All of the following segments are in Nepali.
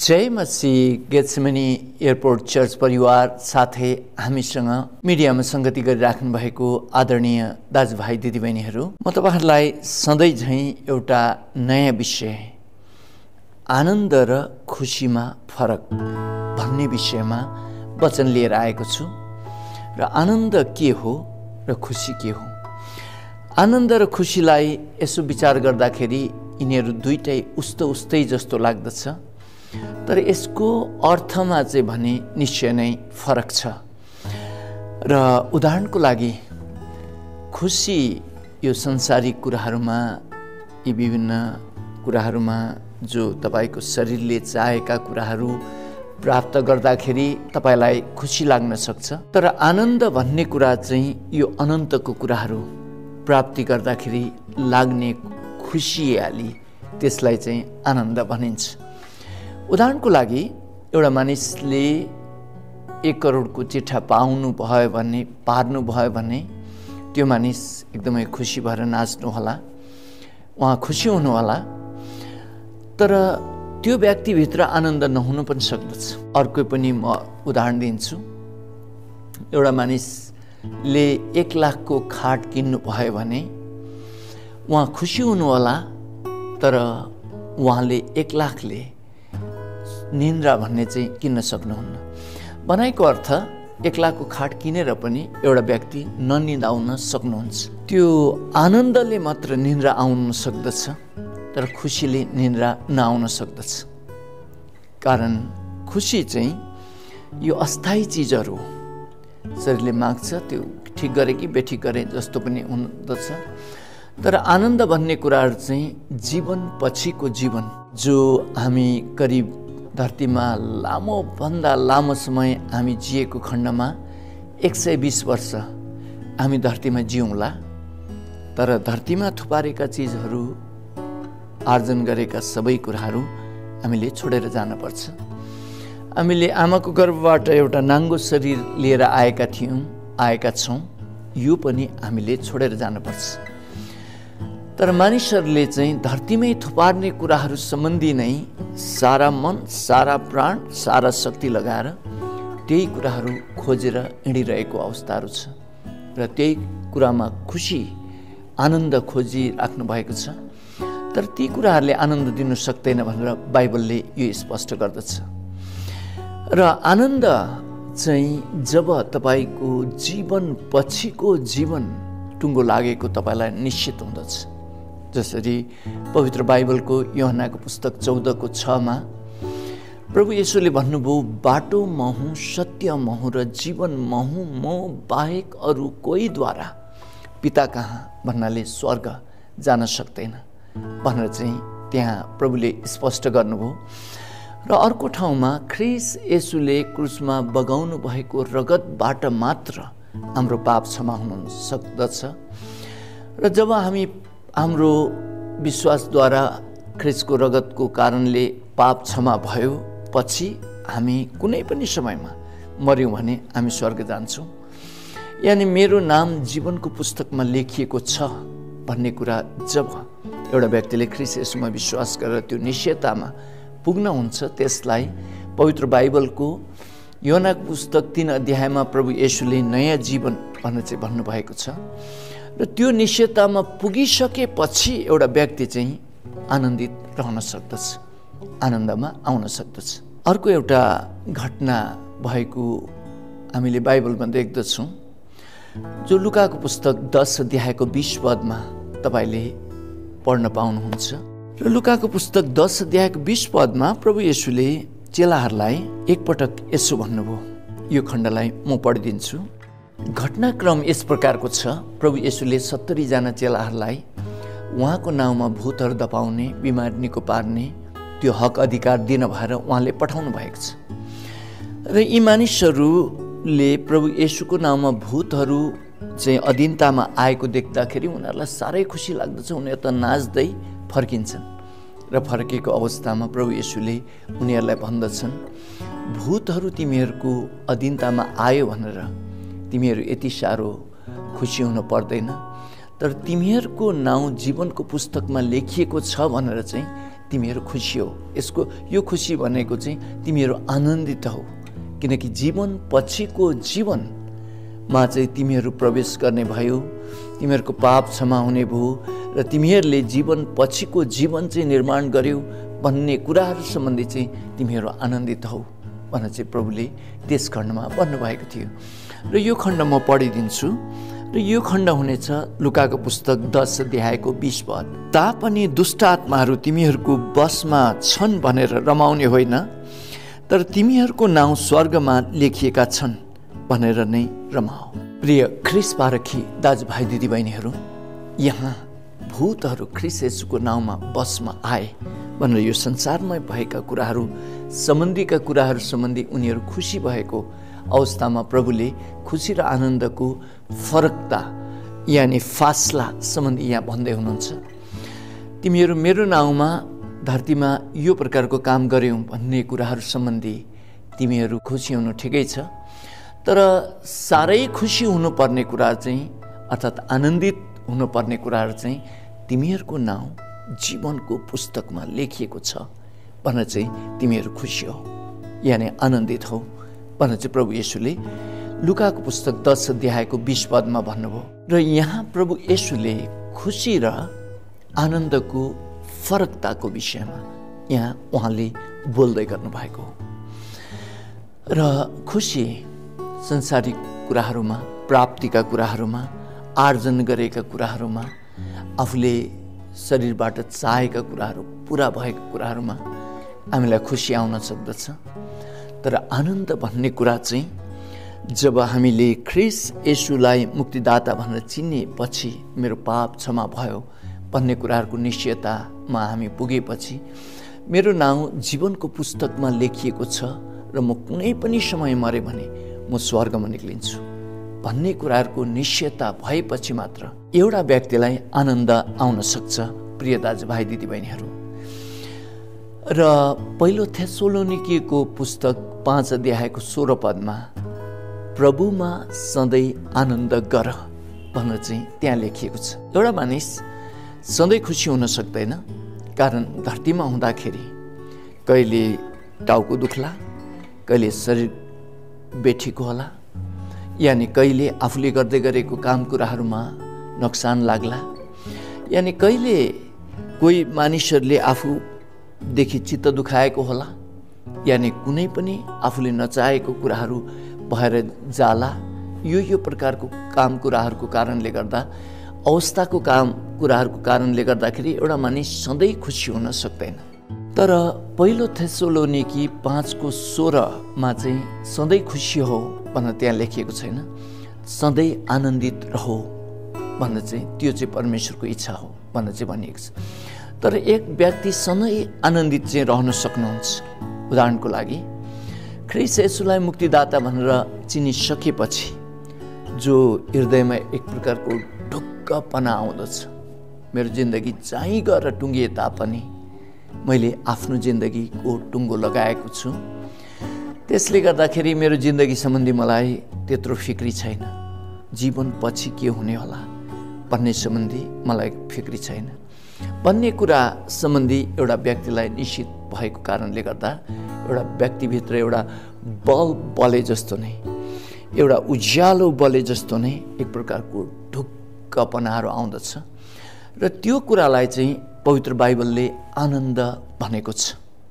जय मसीह गेथसेमने एयरपोर्ट चर्च परिवार साथै हामीसँग मिडियामा संगति गरिराख्नु भएको आदरणीय दाजुभाइ दिदीबहिनीहरू, म तपाईहरुलाई सधैँ झैं एउटा नयाँ विषय आनन्द र खुशीमा फरक भन्ने विषयमा वचन लिएर आएको छु। र आनन्द के हो र खुशी के हो? आनन्द र खुशीलाई यसो विचार गर्दाखेरि यिनीहरू दुईटै उस्तै जस्तो लाग्दछ, तर यसको अर्थमा चाहिँ भने निश्चय नै फरक छ। र उदाहरणको लागि खुशी यो संसारिक कुराहरूमा, यी विभिन्न कुराहरूमा जो तपाईको शरीरले चाहेका कुराहरू प्राप्त गर्दाखेरि तपाईलाई खुशी लाग्न सक्छ, तर आनन्द भन्ने कुरा चाहिँ यो अनन्तको कुराहरू प्राप्ति गर्दाखेरि लाग्ने खुसियाली, त्यसलाई चाहिँ आनन्द भनिन्छ। उदाहरणको लागि एउटा मानिसले 1 करोडको चिठा पार्नु भयो भने त्यो मानिस एकदमै खुसी भएर नाच्नु होला, उहाँ खुसी हुनु होला, तर त्यो व्यक्तिभित्र आनन्द नहुनु पनि सक्दछ। अर्को पनि म उदाहरण दिन्छु। एउटा मानिसले 1 लाखको खाट किन्नु भयो भने उहाँ खुसी हुनु होला, तर उहाँले 1 लाखले निन्द्रा भन्ने चाहिँ किन्न सक्नुहुन्न। बनाएको अर्थ 1 लाखको खाट किनेर पनि एउटा व्यक्ति ननिदाउन सक्नुहुन्छ। त्यो आनन्दले मात्र निन्द्रा आउन सक्दछ, तर खुसीले निन्द्रा नआउन सक्दछ। कारण खुसी चाहिँ यो अस्थायी चिजहरू शरीरले माग्छ, त्यो ठिक गरे कि बेठिक गरे जस्तो पनि हुँदछ। तर आनन्द भन्ने कुराहरू चाहिँ जीवन पछिको जीवन, जो हामी करिब धरतीमा लामोभन्दा लामो समय हामी जिएको खण्डमा 120 वर्ष हामी धरतीमा जिउँला, तर धरतीमा थुपारेका चिजहरू, आर्जन गरेका सबै कुराहरू हामीले छोडेर जानुपर्छ। हामीले आमाको गर्भबाट एउटा नाङ्गो शरीर लिएर आएका छौँ, यो पनि हामीले छोडेर जानुपर्छ। तर मानिसहरूले चाहिँ धरतीमै थुपार्ने कुराहरू सम्बन्धी नै सारा मन, सारा प्राण, सारा शक्ति लगाएर त्यही कुराहरू खोजेर हिँडिरहेको अवस्थाहरू छ, र त्यही कुरामा खुसी, आनन्द खोजिराख्नु भएको छ। तर ती कुराहरूले आनन्द दिन सक्दैन भनेर बाइबलले यो स्पष्ट गर्दछ। र आनन्द चाहिँ जब तपाईको जीवन पछिको जीवन टुङ्गो लागेको तपाईलाई निश्चित हुँदछ। जसरी पवित्र बाइबलको यूहन्नाको पुस्तक 14:6 प्रभु येशूले भन्नुभयो, बाटो म हुँ, सत्य म हुँ र जीवन म हुँ, म बाहेक अरू कोहीद्वारा पिता कहाँ भन्नाले स्वर्ग जान सक्दैन भनेर चाहिँ त्यहाँ प्रभुले स्पष्ट गर्नुभयो। र अर्को ठाउँमा ख्रीष्ट येशूले क्रुसमा बगाउनु भएको रगतबाट मात्र हाम्रो पाप क्षमा हुन सक्दछ। र जब हामी हाम्रो विश्वासद्वारा ख्रीष्टको रगतको कारणले पाप क्षमा भयो पछि हामी कुनै पनि समयमा मर्यौँ भने हामी स्वर्ग जान्छौँ। यानि मेरो नाम जीवनको पुस्तकमा लेखिएको छ भन्ने कुरा जब एउटा व्यक्तिले ख्रीष्ट येशूमा विश्वास गरेर त्यो निश्चयतामा पुग्न हुन्छ, त्यसलाई पवित्र बाइबलको यूहन्नाको पुस्तक 3 अध्यायमा प्रभु येशूले नयाँ जीवन भनेर चाहिँ भन्नुभएको छ। र त्यो निश्चयतामा पुगिसकेपछि एउटा व्यक्ति चाहिँ आनन्दित रहन सक्दछ, आनन्दमा आउन सक्दछ। अर्को एउटा घटना भएको हामीले बाइबलमा देख्दछौँ, जो लुकाको पुस्तक 10 अध्यायको 20 पदमा तपाईले पढ्न पाउनुहुन्छ। र लुकाको पुस्तक 10 अध्यायको 20 पदमा प्रभु येशूले चेलाहरूलाई एकपटक यसो भन्नुभयो। यो खण्डलाई म पढिदिन्छु। घटनाक्रम यस प्रकारको छ। प्रभु येशूले 70 जना चेलाहरूलाई उहाँको नाउँमा भूतहरू दबाउने, बिमार निको पार्ने त्यो हक अधिकार दिन भएर उहाँले पठाउनु भएको छ। र यी मानिसहरूले प्रभु येशूको नाउँमा भूतहरू चाहिँ अधीनतामा आएको देख्दाखेरि उनीहरूलाई साह्रै खुसी लाग्दछ। उनीहरू त नाच्दै फर्किन्छन्, र फर्केको अवस्थामा प्रभु येशूले उनीहरूलाई भन्दछन्, भूतहरू तिमीहरूको अधीनतामा आयो भनेर तिमीहरू यति साह्रो खुसी हुन पर्दैन, तर तिमीहरूको नाउँ जीवनको पुस्तकमा लेखिएको छ भनेर चाहिँ तिमीहरू खुसी हो। यो खुसी भनेको चाहिँ तिमीहरू आनन्दित हो, किनकि जीवन पछिको जीवनमा चाहिँ तिमीहरू प्रवेश गर्ने भयो, तिमीहरूको पाप क्षमा हुने भयो र तिमीहरूले जीवन पछिको जीवन चाहिँ निर्माण गर्यौ भन्ने कुराहरू सम्बन्धी चाहिँ तिमीहरू आनन्दित हौ भनेर चाहिँ प्रभुले त्यस खण्डमा भन्नुभएको थियो। र यो खण्ड म पढिदिन्छु र यो खण्ड हुनेछ लुकाको पुस्तक 10 अध्यायको 20 पद। तापनि दुष्ट आत्माहरू तिमीहरूको बसमा छन् भनेर रमाउने होइन, तर तिमीहरूको नाउँ स्वर्गमा लेखिएका छन् भनेर नै रमाओ। प्रिय ख्रिस्ट पारखी दाजुभाइ दिदीबहिनीहरू, यहाँ भूतहरू ख्रिस्ट येशूको नाउँमा बसमा आए भनेर यो संसारमा भएका कुराहरू सम्बन्धी उनीहरू खुसी भएको अवस्थामा प्रभुले खुसी र आनन्दको फरकता यानि फासला सम्बन्धी यहाँ भन्दै हुनुहुन्छ। तिमीहरू मेरो नाउँमा धरतीमा यो प्रकारको काम गर्यौ भन्ने कुराहरू सम्बन्धी तिमीहरू खुसी हुनु ठिकै छ, तर साह्रै खुसी हुनुपर्ने कुरा चाहिँ अर्थात् आनन्दित हुनुपर्ने कुराहरू चाहिँ तिमीहरूको नाउँ जीवनको पुस्तकमा लेखिएको छ भनेर चाहिँ तिमीहरू खुसी हो यानि आनन्दित हौ भनेर चाहिँ प्रभु येशूले लुकाको पुस्तक 10 अध्यायको 20 पदमा भन्नुभयो। र यहाँ प्रभु येशूले खुसी र आनन्दको फरकताको विषयमा यहाँ उहाँले बोल्दै गर्नुभएको हो। र खुसी संसारिक कुराहरूमा, प्राप्तिका कुराहरूमा, आर्जन गरेका कुराहरूमा, आफूले शरीरबाट चाहेका कुराहरू पुरा भएका कुराहरूमा हामीलाई खुसी आउन सक्दछ। तर आनन्द भन्ने कुरा चाहिँ जब हामीले ख्रिस्ट येशूलाई मुक्तिदाता भनेर चिनेपछि, मेरो पाप क्षमा भयो भन्ने कुराहरूको निश्चयतामा हामी पुगेपछि, मेरो नाउँ जीवनको पुस्तकमा लेखिएको छ र म कुनै पनि समय मरे भने म स्वर्गमा निक्लिन्छु भन्ने कुराहरूको निश्चयता भएपछि मात्र एउटा व्यक्तिलाई आनन्द आउन सक्छ। प्रिय दाजुभाइ दिदीबहिनीहरू, र पहिलो थेसलोनिकेको पुस्तक 5 अध्यायको 16 पदमा प्रभुमा सधैँ आनन्द गर भनेर चाहिँ त्यहाँ लेखिएको छ। एउटा मानिस सधैँ खुसी हुन सक्दैन, कारण धरतीमा हुँदाखेरि कहिले टाउको दुख्ला, कहिले शरीर बेठीको होला, यानि कहिले आफूले गर्दै गरेको काम कुराहरूमा नोक्सान लाग्ला, यानि कहिले कोही मानिसहरूले आफूदेखि चित्त दुखाएको होला, यानि कुनै पनि आफूले नचाहेको कुराहरू भएर जाला। यो प्रकारको काम कुराहरूको कारणले गर्दा, अवस्थाको काम कुराहरूको कारणले गर्दाखेरि एउटा मानिस सधैँ खुसी हुन सक्दैन। तर पहिलो थेसलोनिकी 5:16 चाहिँ सधैँ खुसी हो भनेर त्यहाँ लेखिएको छैन, सधैँ आनन्दित रहो भनेर चाहिँ त्यो चाहिँ परमेश्वरको इच्छा हो भनेर चाहिँ भनिएको छ। तर एक व्यक्ति सधैँ आनन्दित चाहिँ रहन सक्नुहुन्छ। उदाहरणको लागि ख्रिस्ट येशूलाई मुक्तिदाता भनेर चिनिसकेपछि जो हृदयमा एक प्रकारको ढुक्कपना आउँदछ, मेरो जिन्दगी चाहिँ गएर टुङ्गिए तापनि मैले आफ्नो जिन्दगीको टुङ्गो लगाएको छु, त्यसले गर्दाखेरि मेरो जिन्दगी सम्बन्धी मलाई त्यत्रो फिक्री छैन, जीवन पछि के हुने होला भन्ने सम्बन्धी मलाई फिक्री छैन भन्ने कुरा सम्बन्धी एउटा व्यक्तिलाई निश्चित भएको कारणले गर्दा एउटा व्यक्तिभित्र एउटा बल्ब बले जस्तो नै, एउटा उज्यालो बले जस्तो नै एक प्रकारको ढुक्कपनाहरू आउँदछ। र त्यो कुरालाई चाहिँ पवित्र बाइबलले आनन्द भनेको छ।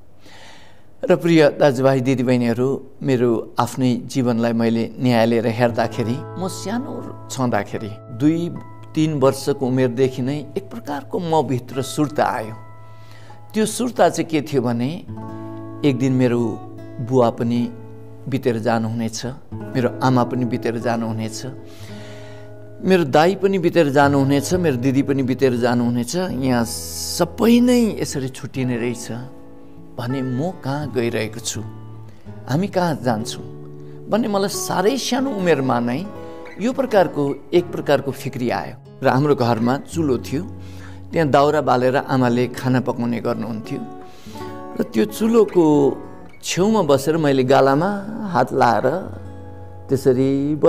र प्रिय दाजुभाइ दिदीबहिनीहरू, मेरो आफ्नै जीवनलाई मैले न्यायालय हेर्दाखेरि म सानो छँदाखेरि 2-3 वर्षको उमेरदेखि नै एक प्रकारको म भित्र सुर्ता आयो। त्यो सुर्ता चाहिँ के थियो भने, एक दिन मेरो बुवा पनि बितेर जानुहुनेछ, मेरो आमा पनि बितेर जानुहुनेछ, मेरो दाई पनि बितेर जानुहुनेछ, मेरो दिदी पनि बितेर जानुहुनेछ, यहाँ सबै नै यसरी छुट्टिने रहेछ भने म कहाँ गइरहेको छु, हामी कहाँ जान्छौँ भन्ने मलाई साह्रै सानो उमेरमा नै यो एक प्रकारको फिक्री आयो। र हाम्रो घरमा चुलो थियो, त्यहाँ दाउरा बालेर आमाले खाना पकाउने गर्नुहुन्थ्यो र त्यो चुलोको छेउमा बसेर मैले गालामा हात लाएर त्यसरी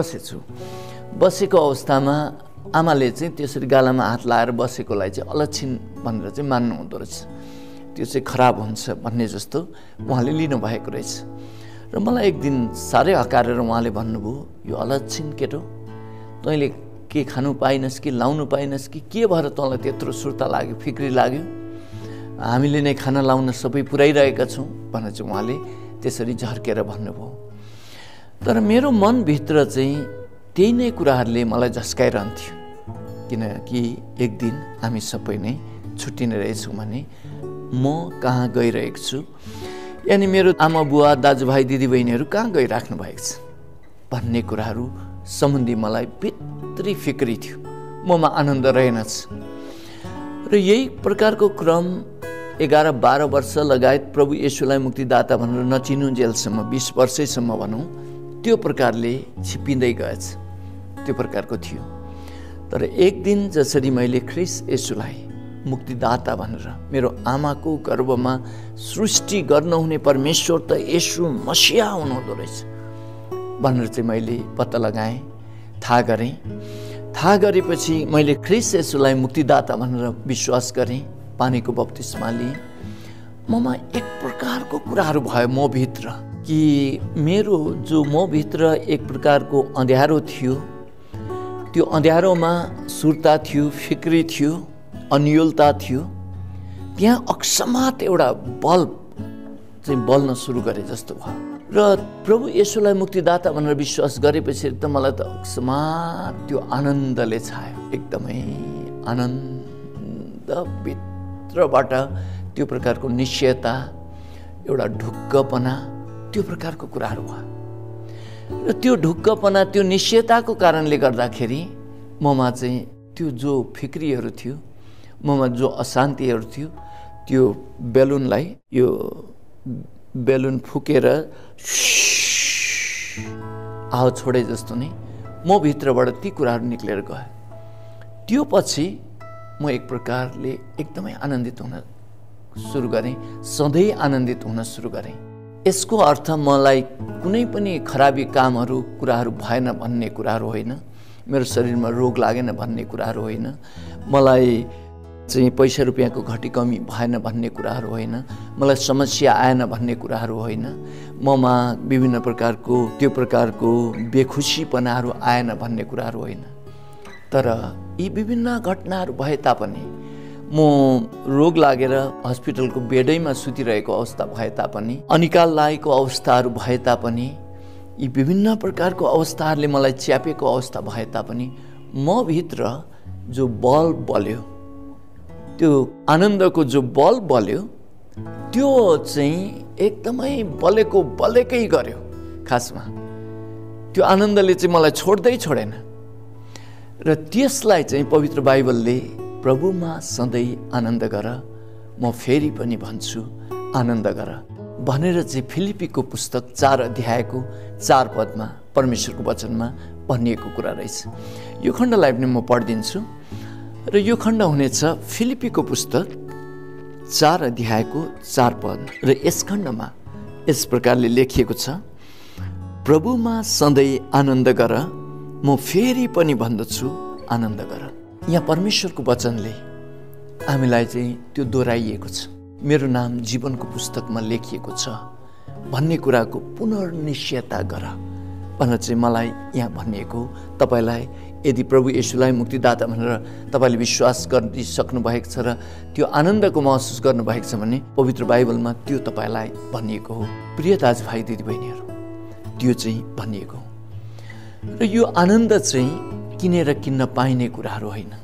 बसेको अवस्थामा आमाले चाहिँ त्यसरी गालामा हात लाएर बसेकोलाई चाहिँ अलक्षिण भनेर चाहिँ मान्नु हुँदो रहेछ। त्यो चाहिँ खराब हुन्छ भन्ने जस्तो उहाँले लिनुभएको रहेछ। र मलाई एक दिन साह्रै हकारेर उहाँले भन्नुभयो, यो अलक्षिण केटो, तैँले के खानु पाइनस् कि लाउनु पाइनस् कि के भएर तँलाई त्यत्रो सुर्ता लाग्यो, फिक्री लाग्यो, हामीले नै खाना लाउन सबै पुर्याइरहेका छौँ भनेर चाहिँ उहाँले त्यसरी झर्केर भन्नुभयो। तर मेरो मनभित्र चाहिँ त्यही नै कुराहरूले मलाई झस्काइरहन्थ्यो, किनकि एक दिन हामी सबै नै छुट्टिने रहेछौँ भने म कहाँ गइरहेको छु, यानि मेरो आमा बुवा दाजुभाइ दिदीबहिनीहरू कहाँ गइराख्नु भएको छ भन्ने कुराहरू सम्बन्धी मलाई भित्री फिक्री थियो, ममा आनन्द रहेनछ। र यही प्रकारको क्रम 11-12 वर्ष लगायत प्रभु येशूलाई मुक्तिदाता भनेर नचिनुन्जेलसम्म 20 वर्षैसम्म भनौँ त्यो प्रकारले छिप्पिँदै गएछ, त्यो प्रकारको थियो। तर एक दिन जसरी मैले ख्रीष्ट येशूलाई मुक्तिदाता भनेर मेरो आमाको गर्भमा सृष्टि गर्नुहुने परमेश्वर त येशू मसिहा हुनुहुँदो रहेछ भनेर चाहिँ मैले पत्ता लगाएँ, थाहा गरेपछि मैले ख्रीष्ट येशूलाई मुक्तिदाता भनेर विश्वास गरेँ, पानीको बप्तिस्मा लिएँ। ममा एक प्रकारको कुराहरू भयो म भित्र कि मेरो जो म भित्र एक प्रकारको अँध्यारो थियो, त्यो अँध्यारोमा सुर्ता थियो, फिक्री थियो, अन्योलता थियो, त्यहाँ अकस्मात एउटा बल्ब चाहिँ बल्न सुरु गरे जस्तो भयो। र प्रभु येशूलाई मुक्तिदाता भनेर विश्वास गरेपछि त मलाई त अकस्मात त्यो आनन्दले छायो, एकदमै आनन्द भित्रबाट त्यो प्रकारको निश्चयता, एउटा ढुक्कपना, त्यो प्रकारको कुराहरू भयो। र त्यो ढुक्कपना, त्यो निश्चयताको कारणले गर्दाखेरि ममा चाहिँ त्यो जो फिक्रीहरू थियो, ममा जो अशान्तिहरू थियो, त्यो बेलुनलाई यो बेलुन फुकेर आवाज छोडे जस्तो नै म भित्रबाट ती कुराहरू निक्लेर गए। त्यो पछि म एक प्रकारले एकदमै आनन्दित हुन सुरु गरेँ, सधैँ आनन्दित हुन सुरु गरेँ। यसको अर्थ मलाई कुनै पनि खराबी कामहरू कुराहरू भएन भन्ने कुराहरू होइन, मेरो शरीरमा रोग लागेन भन्ने कुराहरू होइन, मलाई चाहिँ पैसा रुपियाँको घटी कमी भएन भन्ने कुराहरू होइन, मलाई समस्या आएन भन्ने कुराहरू होइन, ममा विभिन्न प्रकारको त्यो प्रकारको बेखुसीपनाहरू आएन भन्ने कुराहरू होइन। तर यी विभिन्न घटनाहरू भए तापनि, म रोग लागेर हस्पिटलको बेडैमा सुतिरहेको अवस्था भए तापनि, अनिकाल लागेको अवस्थाहरू भए तापनि, यी विभिन्न प्रकारको अवस्थाहरूले मलाई च्यापेको अवस्था भए तापनि म भित्र जो बल्ब बल्यो, त्यो आनन्दको जो बल्ब बल्यो, त्यो चाहिँ एकदमै बलेकै गर्यो। खासमा त्यो आनन्दले चाहिँ मलाई छोडेन। र त्यसलाई चाहिँ पवित्र बाइबलले प्रभुमा सधैँ आनन्द गर, म फेरि पनि भन्छु आनन्द गर भनेर चाहिँ फिलिपीको पुस्तक 4 अध्यायको 4 पदमा परमेश्वरको वचनमा भनिएको कुरा रहेछ। यो खण्डलाई पनि म पढिदिन्छु। र यो खण्ड हुनेछ फिलिपीको पुस्तक 4 अध्यायको 4 पद। र यस खण्डमा यस प्रकारले लेखिएको छ, प्रभुमा सधैँ आनन्द गर, म फेरि पनि भन्दछु आनन्द गर। यहाँ परमेश्वरको वचनले हामीलाई चाहिँ त्यो दोहोऱ्याइएको छ, मेरो नाम जीवनको पुस्तकमा लेखिएको छ भन्ने कुराको पुनर्निश्चयता गर भनेर चाहिँ मलाई यहाँ भनिएको। तपाईँलाई यदि प्रभु येशूलाई मुक्तिदाता भनेर तपाईँले विश्वास गरिसक्नु भएको छ र त्यो आनन्दको महसुस गर्नुभएको छ भने पवित्र बाइबलमा त्यो तपाईँलाई भनिएको हो। प्रिय दाजुभाइ दिदीबहिनीहरू, त्यो चाहिँ भनिएको हो। र यो आनन्द चाहिँ किनेर किन्न पाइने कुराहरू होइन।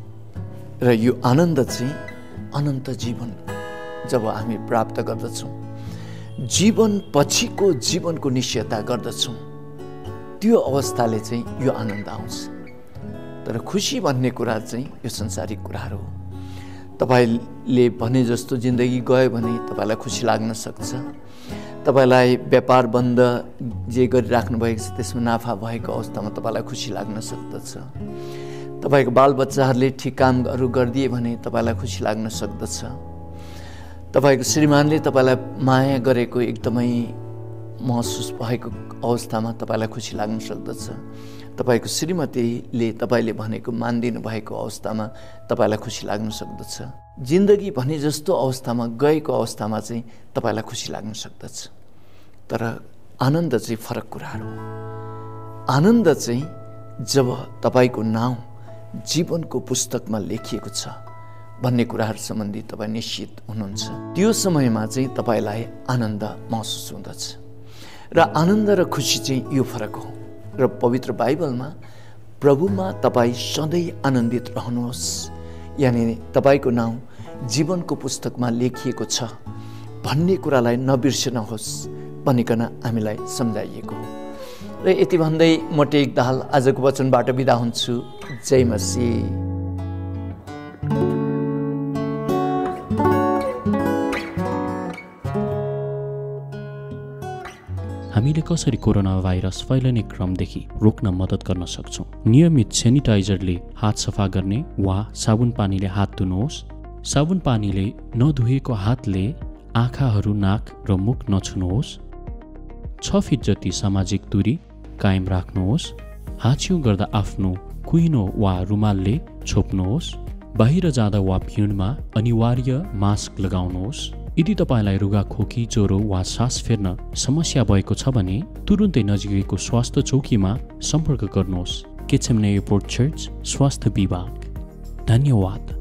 र यो आनन्द चाहिँ अनन्त जीवन जब हामी प्राप्त गर्दछौँ, जीवन पछिको जीवनको निश्चयता गर्दछौँ, त्यो अवस्थाले चाहिँ यो आनन्द आउँछ। तर खुसी भन्ने कुरा चाहिँ यो संसारिक कुराहरू हो। तपाईँले भने जस्तो जिन्दगी गयो भने तपाईँलाई खुसी लाग्न सक्छ। तपाईँलाई व्यापार बन्द जे गरिराख्नु भएको छ त्यसमा नाफा भएको अवस्थामा तपाईँलाई खुसी लाग्न सक्दछ। तपाईँको बालबच्चाहरूले ठिक कामहरू गरिदिए भने तपाईँलाई खुसी लाग्न सक्दछ। तपाईँको श्रीमानले तपाईँलाई माया गरेको एकदमै महसुस भएको अवस्थामा तपाईँलाई खुसी लाग्न सक्दछ। तपाईँको श्रीमतीले तपाईँले भनेको मानिदिनु भएको अवस्थामा तपाईँलाई खुसी लाग्न सक्दछ। जिन्दगी भने जस्तो अवस्थामा गएको अवस्थामा चाहिँ तपाईलाई खुसी लाग्न सक्दछ, तर आनन्द चाहिँ फरक कुराहरू हो। आनन्द चाहिँ जब तपाईको नाउँ जीवनको पुस्तकमा लेखिएको छ भन्ने कुराहरू सम्बन्धी तपाईँ निश्चित हुनुहुन्छ। त्यो समयमा चाहिँ तपाईलाई आनन्द महसुस हुँदछ र आनन्द र खुसी चाहिँ यो फरक हो। र पवित्र बाइबलमा प्रभुमा तपाईँ सधैँ आनन्दित रहनुहोस्, यानि तपाईको नाउँ जीवनको पुस्तकमा लेखिएको छ भन्ने कुरालाई नबिर्सनुहोस् भनिकन हामीलाई सम्झाइएको हो। र यति भन्दै म टेक दाहाल आजको वचनबाट बिदा हुन्छु। जय मसीह। हामीले कसरी कोरोना भाइरस फैलने क्रमदेखि रोक्न मद्दत गर्न सक्छौं? नियमित सेनिटाइजरले हात सफा गर्ने वा साबुन पानीले हात धुनुहोस्। साबुन पानीले नधुएको हातले आँखाहरू, नाक र मुख नछुनुहोस्। 6 फिट जति सामाजिक दूरी कायम राख्नुहोस्। हाछिउ गर्दा आफ्नो कुइनो वा रुमालले छोप्नुहोस्। बाहिर जाँदा वा भिडमा अनिवार्य मास्क लगाउनुहोस्। यदि तपाईलाई रुगा खोकी, ज्वरो वा सास फेर्न समस्या भएको छ भने तुरुन्तै नजिकैको स्वास्थ्य चौकीमा सम्पर्क गर्नुहोस्। गेथसेमने एयरपोर्ट चर्च स्वास्थ्य विभाग। धन्यवाद।